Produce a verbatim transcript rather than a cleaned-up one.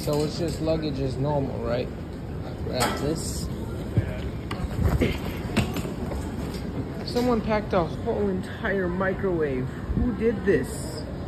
So it's just luggage as normal, right? Grab this. Someone packed a whole entire microwave. Who did this?